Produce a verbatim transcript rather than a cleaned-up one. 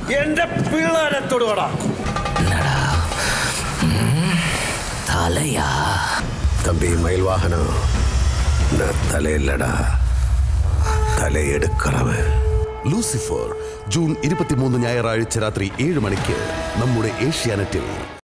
എന്റെ പിള്ളേരെ തൊടുവാടാ. തലയാ തമ്പി മയിൽവാഹന, തലയില്ലടാ, തലയെടുക്കണവൻ. ലൂസിഫർ ജൂൺ ഇരുപത്തിമൂന്ന് ഞായറാഴ്ച രാത്രി ഏഴ് മണിക്ക് നമ്മുടെ ഏഷ്യാനെറ്റിൽ.